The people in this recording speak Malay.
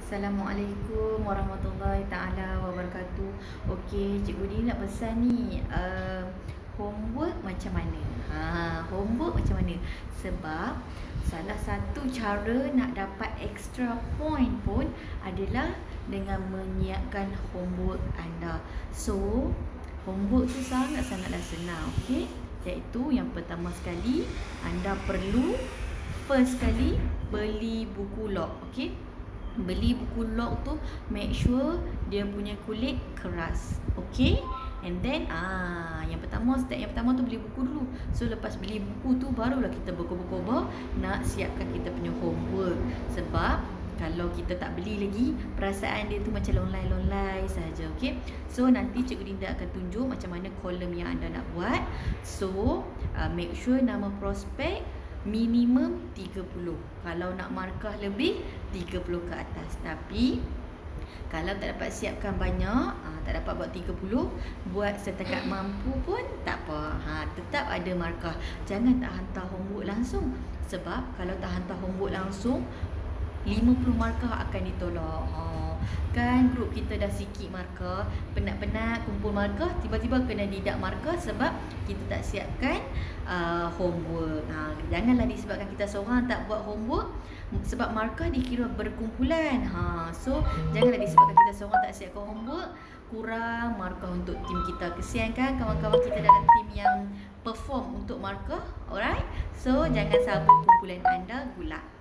Assalamualaikum warahmatullahi taala wabarakatuh. Okey, Cikgu Dini nak pesan ni homework macam mana? Homework macam mana? Sebab salah satu cara nak dapat extra point pun adalah dengan menyiapkan homework anda. So, homework tu sangatlah senang, okey? Iaitu yang pertama sekali, anda perlu first sekali beli buku log, okey? Beli buku log tu make sure dia punya kulit keras, okey? And then step yang pertama tu beli buku dulu. So lepas beli buku tu barulah kita berkobar-kobar nak siapkan kita punya homework. Sebab kalau kita tak beli lagi, perasaan dia tu macam longlai saja, okey? So nanti Cikgu Dinda akan tunjuk macam mana kolom yang anda nak buat. So make sure nama prospek minimum 30. Kalau nak markah lebih 30 ke atas. Tapi kalau tak dapat siapkan banyak, tak dapat buat 30, buat setakat mampu pun tak apa. Tetap ada markah. Jangan tak hantar homework langsung. Sebab kalau tak hantar homework langsung, 50 markah akan ditolak. Kan grup kita dah sikit markah, penat-penat kumpul markah, tiba-tiba kena didak markah sebab kita tak siapkan homework. Janganlah disebabkan kita seorang tak buat homework, sebab markah dikira berkumpulan. So janganlah disebabkan kita seorang tak siapkan homework, kurang markah untuk tim kita. Kesian kan kawan-kawan kita dalam tim yang perform untuk markah. Alright, so jangan sabuk kumpulan anda gulak.